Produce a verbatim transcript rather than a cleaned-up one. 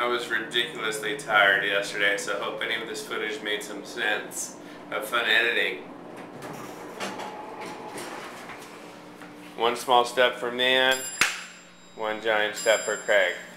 I was ridiculously tired yesterday, so I hope any of this footage made some sense. Have fun editing. One small step for man, one giant step for Craig.